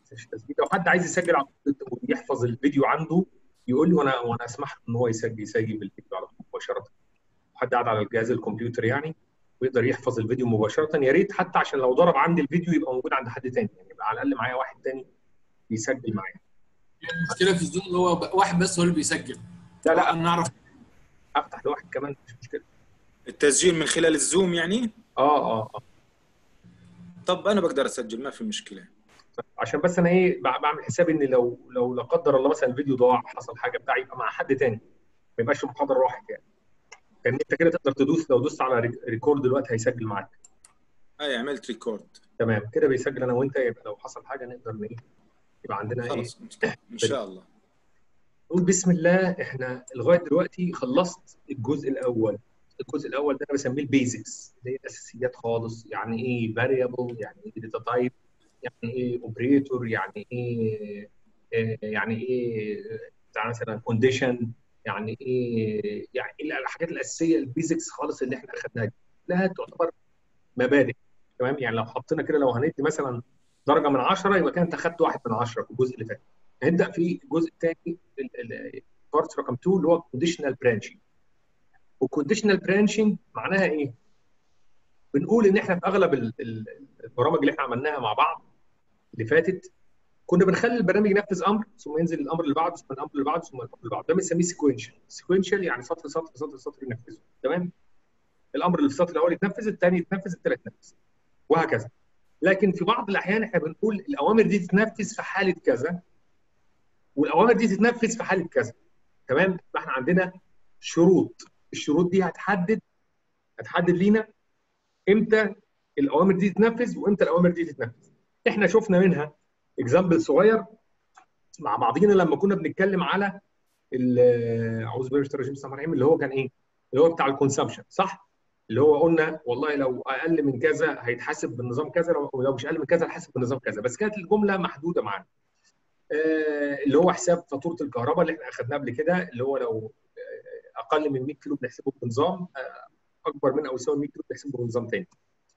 تسجيل. لو حد عايز يسجل على ويحفظ الفيديو عنده يقول لي وانا اسمح له ان هو يسجل الفيديو على طول مباشره. حد قاعد على الجهاز الكمبيوتر يعني ويقدر يحفظ الفيديو مباشره، يا ريت حتى عشان لو ضرب عندي الفيديو يبقى موجود عند حد تاني، يعني يبقى على الاقل معايا واحد تاني بيسجل معايا. المشكله في الزوم اللي هو واحد بس هو اللي بيسجل. لا انا اعرف افتح لواحد كمان مش مشكله. التسجيل من خلال الزوم يعني؟ اه طب انا بقدر اسجل ما في مشكله. عشان بس انا ايه بعمل حسابي ان لو لا قدر الله مثلا الفيديو ضاع حصل حاجه بتاع يبقى مع حد تاني ما يبقاش في محاضره واحد يعني. كان انت كده تقدر تدوس، لو دوست على ريكورد دلوقتي هيسجل معاك. اي عملت ريكورد تمام كده بيسجل انا وانت، يبقى لو حصل حاجه نقدر ايه يبقى عندنا خلاص ايه ان شاء الله. نقول بسم الله. احنا لغايه دلوقتي خلصت الجزء الاول. الجزء الاول ده انا بسميه البيزكس اللي هي الاساسيات خالص. يعني ايه فاريبل، يعني ايه داتا تايب، يعني ايه اوبريتور، يعني ايه يعني ايه بتاع مثلا كونديشن، يعني ايه، يعني ايه الحاجات الاساسيه البيزكس خالص اللي احنا اخذناها دي كلها تعتبر مبادئ. تمام، يعني لو حطينا كده لو هندي مثلا درجه من 10 يبقى كده انت اخذت 1 من 10 في الجزء اللي فات. هنبدا في الجزء الثاني بارت رقم 2 اللي هو كونديشنال برانشنج. والكونديشنال برانشنج معناها ايه؟ بنقول ان احنا في اغلب البرامج اللي احنا عملناها مع بعض اللي فاتت كنا بنخلي البرنامج ينفذ امر ثم ينزل الامر اللي بعده ثم الامر اللي بعده ثم الامر اللي بعده. ده بنسميه سيكوينشال. سيكوينشال يعني سطر سطر سطر سطر ينفذه. تمام؟ الامر اللي في السطر الاول يتنفذ، الثاني يتنفذ، الثالث يتنفذ، وهكذا. لكن في بعض الاحيان احنا بنقول الاوامر دي تتنفذ في حاله كذا والاوامر دي تتنفذ في حاله كذا. تمام؟ فاحنا عندنا شروط. الشروط دي هتحدد لينا امتى الاوامر دي تتنفذ وامتى الاوامر دي تتنفذ. احنا شفنا منها اكزامبل صغير مع بعضينا لما كنا بنتكلم على اعوذ بالله من الشيطان الرجيم اللي هو كان ايه؟ اللي هو بتاع الكونسبشن، صح؟ اللي هو قلنا والله لو اقل من كذا هيتحاسب بالنظام كذا، لو مش اقل من كذا هيتحاسب بالنظام كذا، بس كانت الجمله محدوده معانا. اللي هو حساب فاتوره الكهرباء اللي احنا اخذناه قبل كده، اللي هو لو اقل من 100 كيلو بنحسبه بنظام، اكبر من او يساوي 100 كيلو بنحسبه بنظام ثاني.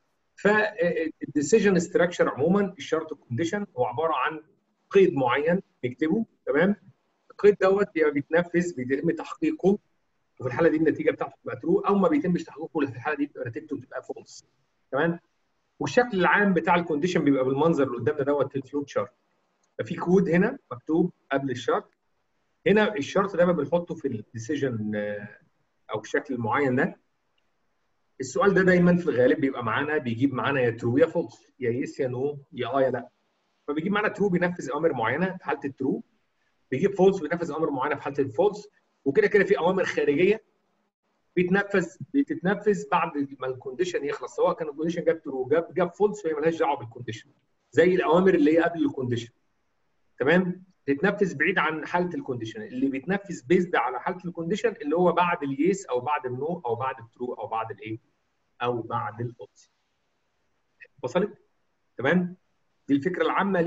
فالديسيجن ستراكشر عموما الشرط الكونديشن هو عباره عن قيد معين نكتبه. تمام؟ القيد دوت بيتنفذ بيتم تحقيقه، وفي الحاله دي النتيجه بتاعته بتبقى ترو، او ما بيتمش تحقيقه في الحاله دي بتبقى نتيجته بتبقى فولس. تمام؟ والشكل العام بتاع الكونديشن بيبقى بالمنظر اللي قدامنا دوت في الفلوت شارت. ففي كود هنا مكتوب قبل الشرط. هنا الشرط ده بنحطه في الديسيجن او الشكل المعين ده. السؤال ده دايما في الغالب بيبقى معانا، بيجيب معانا يا ترو يا فولس، يا يس يا نو، يا يا لا. فبيجيب معانا ترو بينفذ اوامر معينه في حاله الترو، بيجيب فولس بينفذ اوامر معينه في حاله الفولس، وكده كده في اوامر خارجيه بتتنفذ بعد ما الكونديشن يخلص، سواء كان الكونديشن جاب ترو جاب فولس فهي مالهاش دعوه بالكونديشن، زي الاوامر اللي هي قبل الكونديشن. تمام؟ بتتنفذ بعيد عن حاله الكونديشن. اللي بيتنفذ بيزد على حاله الكونديشن اللي هو بعد اليس او بعد النو او بعد الترو او بعد الايه او بعد الفولس. وصلت؟ تمام؟ دي الفكره العامه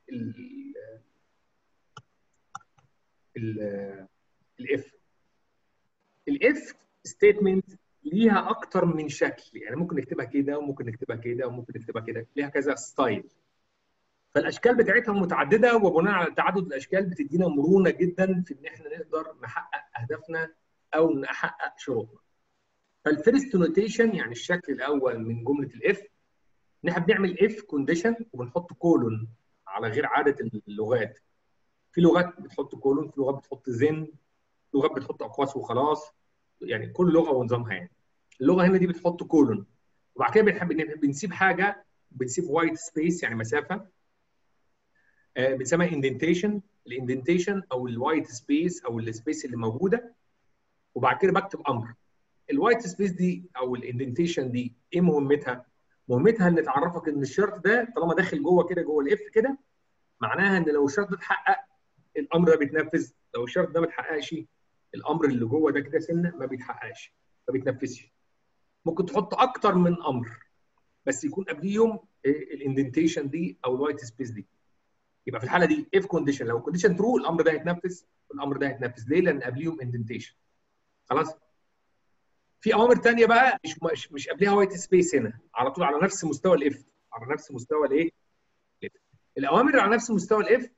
الاف. الاف ستيتمنت ليها اكتر من شكل، يعني ممكن نكتبها كده وممكن نكتبها كده وممكن نكتبها كده، ليها كذا ستايل. فالاشكال بتاعتها متعدده، وبناء على تعدد الاشكال بتدينا مرونه جدا في ان احنا نقدر نحقق اهدافنا او نحقق شروطنا. فالفيرست نوتيشن يعني الشكل الاول من جمله الاف، ان احنا بنعمل اف كونديشن وبنحط كولون على غير عاده اللغات. في لغات بتحط كولون، في لغات بتحط زن، في لغات بتحط اقواس وخلاص، يعني كل لغه ونظامها. يعني اللغه هنا دي بتحط كولون، وبعد كده بنسيب حاجه، بنسيب وايت سبيس يعني مسافه، بنسميها اندنتيشن. الاندنتيشن او الوايت سبيس او السبيس اللي موجوده، وبعد كده بكتب امر. الوايت سبيس دي او الاندنتيشن دي ايه مهمتها؟ مهمتها ان تعرفك ان الشرط ده طالما داخل جوه كده جوه الاف كده، معناها ان لو الشرط ده اتحقق الامر ده بيتنفذ، لو الشرط ده ما اتحققش الامر اللي جوه ده كده سنه ما بيتحققش، ما بيتنفذش. ممكن تحط اكتر من امر بس يكون قبليهم الاندنتيشن دي او الوايت سبيس دي. يبقى في الحاله دي اف كونديشن، لو الكونديشن ترو الامر ده هيتنفذ والامر ده هيتنفذ. ليه؟ لان قبليهم اندنتيشن. خلاص؟ في اوامر ثانيه بقى مش قبلها وايت سبيس، هنا على طول على نفس مستوى الاف، على نفس مستوى الايه؟ الاوامر على نفس مستوى الاف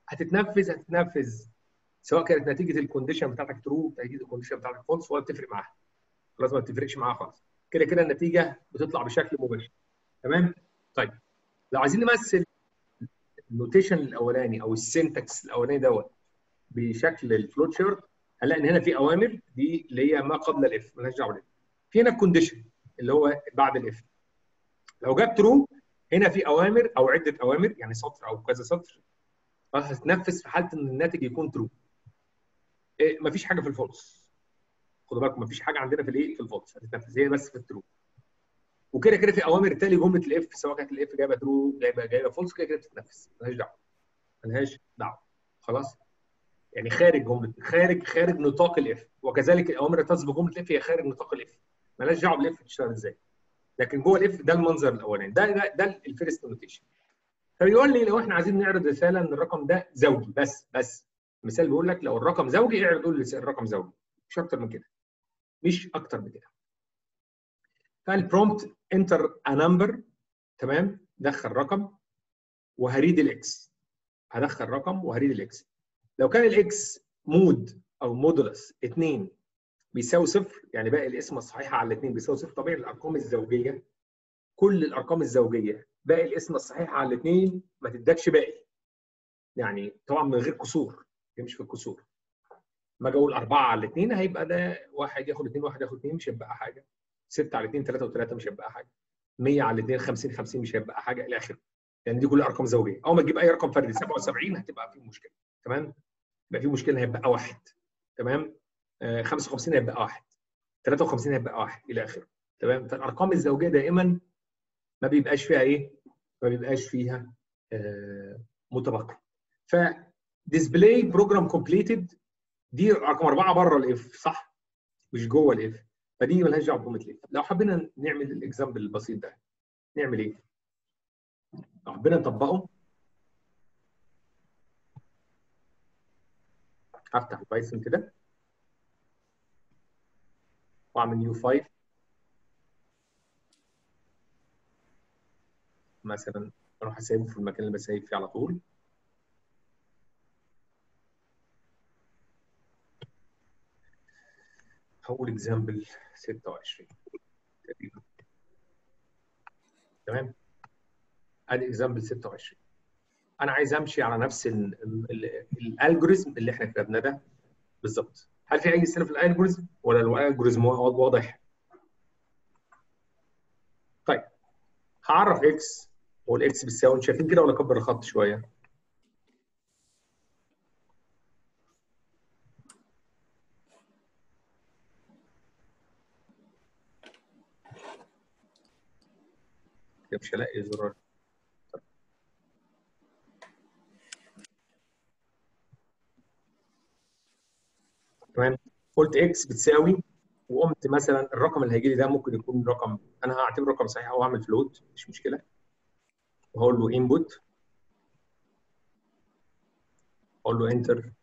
هتتنفذ سواء كانت نتيجه الكونديشن بتاعتك ترو، نتيجه الكونديشن بتاعتك فولس، ولا بتفرق معاها. خلاص ما بتفرقش معاها خالص، كده كده النتيجه بتطلع بشكل مباشر. تمام؟ طيب لو عايزين نمثل النوتيشن الاولاني او السنتكس الاولاني دوت بشكل الفلوت شارت، هنلاقي ان هنا في اوامر دي اللي هي ما قبل الاف، مالهاش دعوه بالاف. في هنا الكونديشن اللي هو بعد الاف. لو جاب ترو هنا في اوامر او عده اوامر، يعني سطر او كذا سطر، هتتنفذ في حاله ان الناتج يكون ترو. مفيش حاجه في الفولس، خدوا بالكم مفيش حاجه عندنا في الايه، في الفولس، هتتنفذ هي بس في الترو. وكده كده في اوامر تالي جمله الاف، سواء كانت الاف جايبه ترو جايبه فولس، كده كده بتتنفذ، ملهاش دعوه. خلاص؟ يعني خارج نطاق الاف، وكذلك الاوامر اللي تسبق جمله الاف هي خارج نطاق الاف، مالهاش دعوه بالاف بتشتغل ازاي. لكن جوه الاف ده المنظر الاولاني، ده الفيرست نوتيشن. فبيقول لي لو احنا عايزين نعرض رساله ان الرقم ده زوجي بس المثال بيقول لك لو الرقم زوجي اعرض قول لي الرقم زوجي، مش اكتر من كده، مش اكتر من كده. فالبرومبت انتر ا نمبر، تمام، دخل رقم وهريد الاكس، هدخل رقم وهريد الاكس. لو كان الاكس مود او مودولس 2 بيساوي صفر، يعني باقي القسمه الصحيحه على الاثنين بيساوي صفر. طبيعي الارقام الزوجيه، كل الارقام الزوجيه باقي القسمه الصحيحه على الاثنين ما تدكش باقي، يعني طبعا من غير كسور، يمشي في الكسور. ما اجي اقول 4 على الاثنين هيبقى ده واحد ياخد 2 واحد ياخد 2 مش هيبقى حاجه، 6 على 2 3 و3 مش هيبقى حاجه، 100 على 2 50 50 مش هيبقى حاجه الى اخره. يعني دي كلها ارقام زوجيه. اول ما تجيب اي رقم فردي 77 هتبقى في مشكله. تمام؟ يبقى في مشكله، هيبقى واحد. تمام؟ 55 هيبقى واحد، 53 هيبقى واحد الى اخره. تمام؟ فالارقام الزوجيه دائما ما بيبقاش فيها ايه؟ ما بيبقاش فيها متبقي. ف ديسبلاي بروجرام كومبليتد دي رقم 4 بره الاف، صح؟ مش جوه الاف، فدي مالهاش دعوه بجمله الاف. لو حبينا نعمل الاكزامبل البسيط ده نعمل ايه؟ لو حبينا نطبقه، هفتح البايثون كده واعمل نيو فايل مثلا، اروح اسيبه في المكان اللي بسيب فيه على طول. هقول اكزامبل 26 تقريبا. تمام؟ ادي اكزامبل 26. انا عايز امشي على نفس الالجوريزم اللي احنا كتبناه ده بالظبط. هل في اي استثناء في الالجوريزم ولا الالجوريزم واضح؟ طيب هعرف اكس والاكس بتساوي، انتوا شايفين كده ولا اكبر الخط شويه؟ مش هلاقي زرار. تمام؟ قلت اكس بتساوي، وقمت مثلا الرقم اللي هيجي لي ده ممكن يكون رقم، انا هعتبره رقم صحيح او اعمل فلوت مش مشكله، وهقول له انبوت، اقول له انتر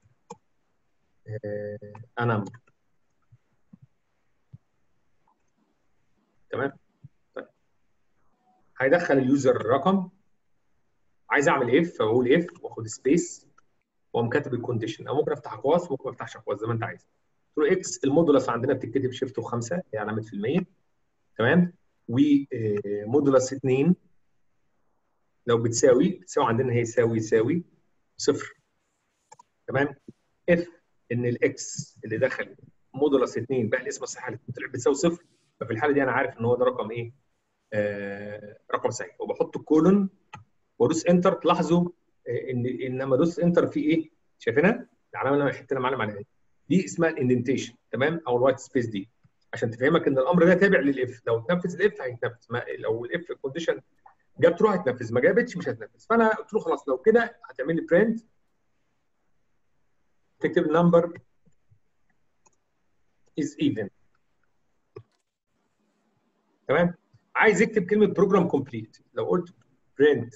انا. تمام؟ طيب هيدخل اليوزر الرقم، عايز اعمل اف فبقول اف واخد سبيس واقوم كاتب الكونديشن، او ممكن افتح اقواس ممكن ما افتحش اقواس زي ما انت عايز. قلت له اكس المودولس عندنا بتتكتب شيفت و5 هي علامه في المية. تمام؟ ومودولس 2 لو بتساوي عندنا هي يساوي صفر. تمام؟ اف ان الاكس اللي دخل مودولس 2 بقى الاسم الصحيح اللي طلع بتساوي صفر، ففي الحاله دي انا عارف ان هو ده رقم ايه؟ رقم صحيح، وبحط الكولون وادوس انتر. تلاحظوا ان لما ادوس انتر في ايه؟ شايفينها؟ العلامه اللي انا حطيتها معلم عليها دي اسمها الاندنتيشن. تمام؟ او الوايت سبيس دي عشان تفهمك ان الامر ده تابع للاف، لو تنفذ الاف هيتنفذ، لو الاف كونديشن جاب تروح هتنفذ، ما جابتش مش هتنفذ. فانا قلت له خلاص لو كده هتعمل لي برنت، تكتب نمبر از ايفن. تمام؟ عايز يكتب كلمه بروجرام كومبليت، لو قلت برنت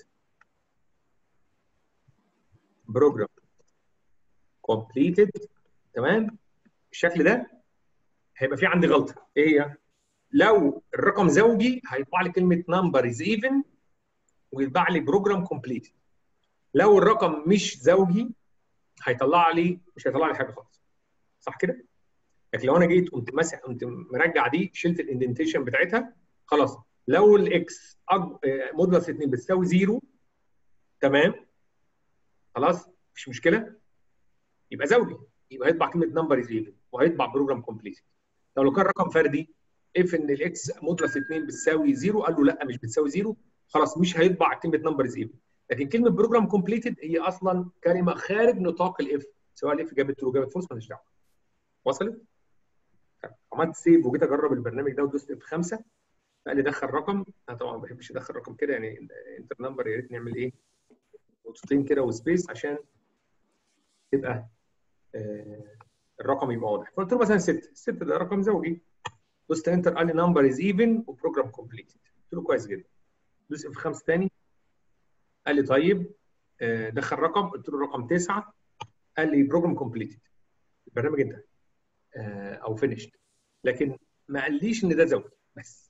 بروجرام كومبليتد، تمام، بالشكل ده هيبقى في عندي غلطه. ايه هي؟ لو الرقم زوجي هيطبع لي كلمه نمبر از ايفن ويطبع لي بروجرام كومبليت. لو الرقم مش زوجي مش هيطلع لي حاجه خالص، صح كده؟ لكن لو انا جيت قمت ماسح قمت مرجع دي، شلت الاندنتيشن بتاعتها، خلاص. لو الاكس مودولس 2 بتساوي 0، تمام، خلاص مفيش مشكله، يبقى زوجي، يبقى هيطبع كلمه نمبر از ايفن وهيطبع بروجرام كومبليت. لو كان رقم فردي، اف ان الاكس مودولس 2 بتساوي 0، قال له لا مش بتساوي 0، خلاص مش هيطبع كلمه نمبر از ايفن. لكن كلمه بروجرام كومبليتد هي اصلا كلمه خارج نطاق الاف، سواء الاف جابت ترو جابت فولس ماليش دعوه. وصلت؟ عملت سيف وجيت اجرب البرنامج ده ودوست اف 5، قال لي دخل رقم. انا طبعا ما بحبش ادخل رقم كده، يعني انتر نمبر يا ريت نعمل ايه نقطتين كده وسبيس عشان تبقى الرقم يبقى واضح. فقلت له مثلا 6، 6 ده رقم زوجي. دوست انتر قال لي نمبر از ايفن وبروجرام كومبليت. قلت له كويس جدا. دوست اف 5 تاني، قال لي طيب دخل رقم، قلت له رقم 9، قال لي بروجرام كومبليتد، البرنامج انتهى او فينيشد، لكن ما قاليش ان ده زوجي. بس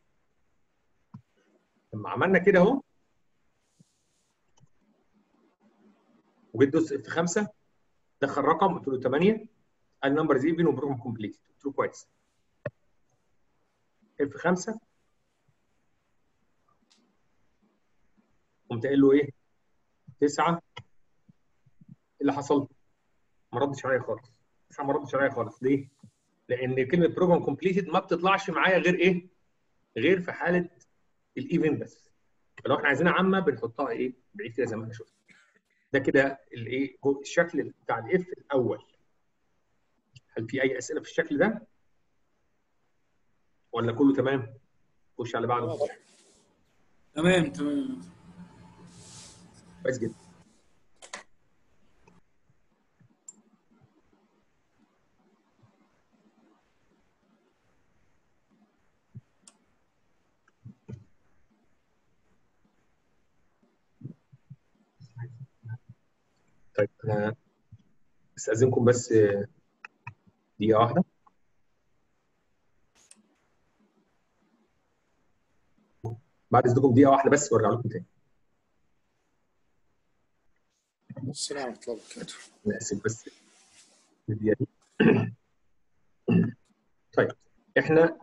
لما عملنا كده اهو وجيت دوست اف 5 دخل رقم، قلت له 8، قال نمبر از ايفن وبروجرام كومبليتد، قلت له كويس. اف 5 قمت قايل له ايه 9، اللي حصل ما ردش عليا خالص. 9 ما ردش عليا خالص، ليه؟ لان كلمه بروجرام كومبليتد ما بتطلعش معايا غير ايه؟ غير في حاله الايفن بس. فلو احنا عايزينها عامه بنحطها ايه؟ بعيد كده زي ما احنا شفنا. ده كده الايه الشكل بتاع الاف الاول. هل في اي اسئله في الشكل ده؟ ولا كله تمام؟ خش على بعضه. تمام تمام. كويس جدا. طيب انا استاذنكم بس دقيقه واحده. بعد اذنكم دقيقه واحده بس وارجع لكم تاني. السلام ورحمة الله وبركاته. انا اسف بس الدقيقه دي. طيب احنا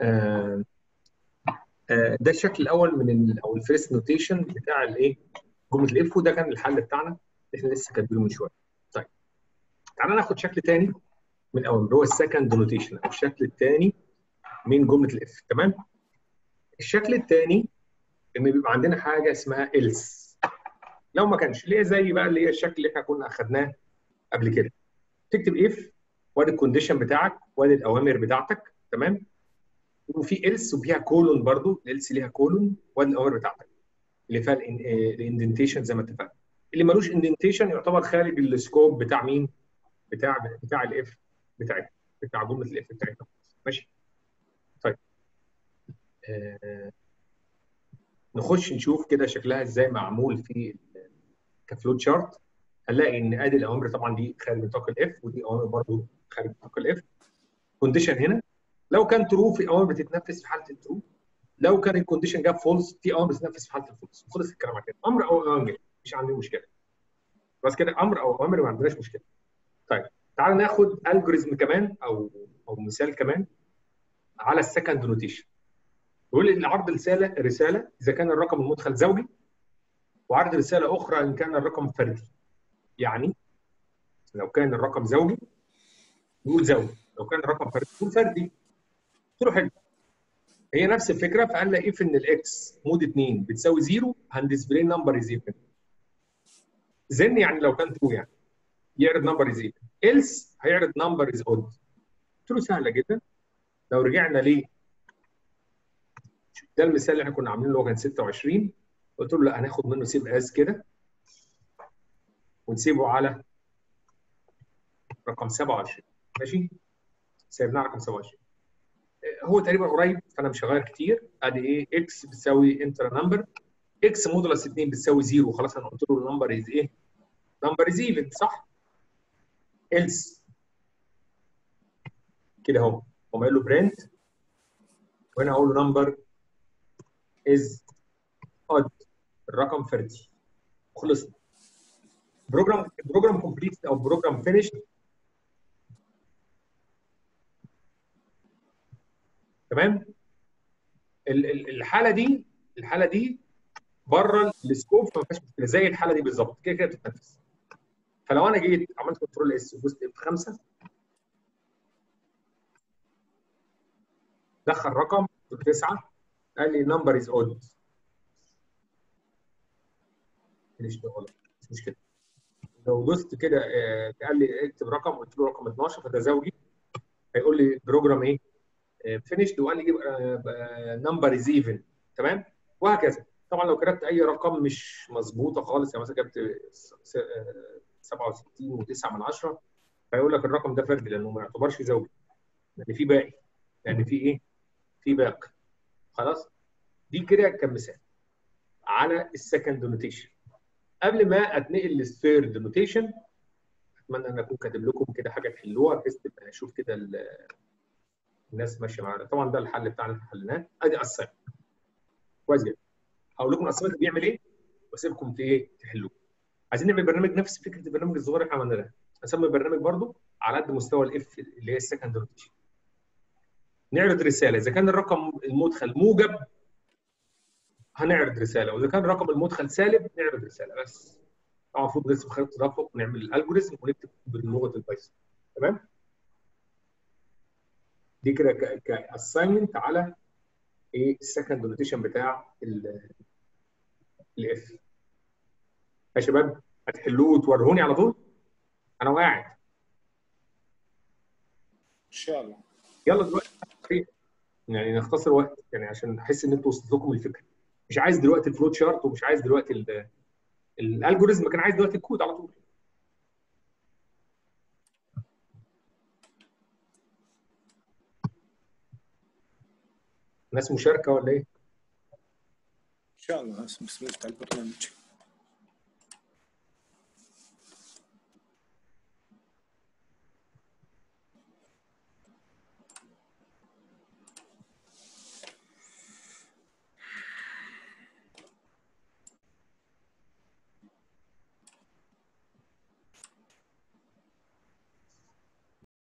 ده الشكل الاول من او الفيرست نوتيشن بتاع الايه جمله الاف، وده كان الحل بتاعنا اللي احنا لسه كاتبينه من شويه. طيب تعالى ناخد شكل ثاني من الاول اللي هو السكند نوتيشن او الشكل الثاني من جمله الاف. تمام. الشكل الثاني ان بيبقى عندنا حاجه اسمها else. لو ما كانش اللي هي زي بقى اللي هي الشكل اللي احنا كنا اخذناه قبل كده، تكتب اف وادي الكونديشن بتاعك وادي الاوامر بتاعتك، تمام، وفي else وفيها كولون، برضو الelse ليها كولون وادي الاوامر بتاعتك اللي فيها الاندنتيشن زي ما اتفقنا. اللي ملوش اندنتيشن يعتبر خارج السكوب بتاع مين؟ بتاع الاف بتاعتنا، بتاع جمله الاف بتاعتنا. ماشي. طيب نخش نشوف كده شكلها ازاي معمول في كفلوت شارت. هنلاقي ان ادي الاوامر طبعا دي خارج نطاق الاف، ودي اوامر برضو خارج نطاق الاف. كونديشن هنا لو كان ترو في اوامر بتتنفذ في حاله الترو، لو كان الكونديشن جاب فولس في اوامر بتتنفذ في حاله الفولس. خلص الكلام على كده. امر او اوامر مش عندي مشكله، بس كده امر او اوامر ما عندناش مشكله. طيب تعال ناخد الجوريزم كمان او مثال كمان على السكند نوتيشن. يقول لي عرض رساله اذا كان الرقم المدخل زوجي، وعرض رساله اخرى ان كان الرقم فردي. يعني لو كان الرقم زوجي نقول زوجي، لو كان الرقم فردي نقول فردي. قلت له حلو، هي نفس الفكره. فقال لي اف ان الاكس مود 2 بتساوي 0 هندسبلاي نمبر از ايفن. زن يعني لو كان ترو يعني يعرض نمبر از ايفن، ايلس هيعرض نمبر از اود. قلت له سهله جدا. لو رجعنا ليه ده المثال اللي احنا كنا عاملينه اللي هو كان 26، قلت له لا هناخد منه سيب از كده ونسيبه على رقم 27. ماشي، سيبناه رقم 27. هو تقريبا قريب فانا مش هغير كتير. ادي ايه اكس بتساوي انتر نمبر، اكس مودولس 2 بتساوي 0، خلاص انا قلت له النمبر از ايه؟ نمبر از ايفن، صح؟ إلس كده اهو، قوم قايل له برنت، وهنا اقول له نمبر از اود، الرقم فردي، وخلصنا. بروجرام كومبليت او بروجرام فينيش. تمام. الحاله دي بره السكوب، فما فيهاش مشكله، زي الحاله دي بالظبط، كده كده بتتنفذ. فلو انا جيت عملت كنترول اس وجزء اف 5، دخل رقم 9، قال لي نمبر از اود. ليش ده غلط؟ مش مشكله. لو دوست كده قال لي اكتب رقم، قلت له رقم 12 فده زوجي، هيقول لي بروجرام ايه فينيشد، وقال لي نمبر از ايفن. تمام. وهكذا. طبعا لو كتبت اي رقم مش مظبوطه خالص، يعني مثلا كتبت 67 و9 من 10، فيقول لك الرقم ده فردي لانه ما يعتبرش زوجي، لان في باقي، لان في ايه؟ في باقي. خلاص. دي كده كمثال على السكند نوتيشن. قبل ما اتنقل للثيرد نوتيشن، اتمنى ان اكون كاتب لكم كده حاجه تحلوها بحيث تبقى اشوف كده الناس ماشيه معانا. طبعا ده الحل بتاعنا اللي حلناه. ادي اسايمنت كويس جدا. هقول لكم الاسايمنت بيعمل ايه واسيبكم ايه تحلوه. عايزين نعمل برنامج نفس فكره البرنامج الصغير اللي احنا عملناه ده، نسمي البرنامج برضو على قد مستوى الاف اللي هي السكند روتيشن. نعرض رساله، اذا كان الرقم المدخل موجب هنعرض رساله، واذا كان الرقم المدخل سالب نعرض رساله بس. طبعا المفروض نرسم خريطه تدفق ونعمل الالجوريزم ونكتب بلغه البايثون. تمام. دي كده كاساينمنت على ايه السكند نوتيشن بتاع الاف. يا شباب هتحلوه وتوروني على طول، انا قاعد. ان شاء الله. يلا دلوقتي يعني نختصر وقت، يعني عشان احس ان انتوا وصلت لكم الفكره. مش عايز دلوقتي الفلوت شارت، ومش عايز دلوقتي الالجوريزم، كان عايز دلوقتي الكود على طول. ناس مشاركه ولا ايه؟ ان شاء الله. بس مفتاح البرنامج.